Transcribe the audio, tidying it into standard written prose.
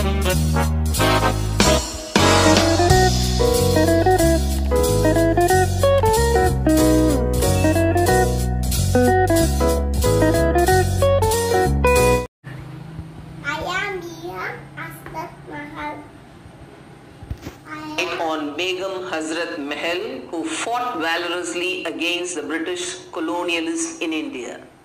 Begum Hazrat Mahal. On Begum Hazrat Mahal, who fought valorously against the British colonialists in India.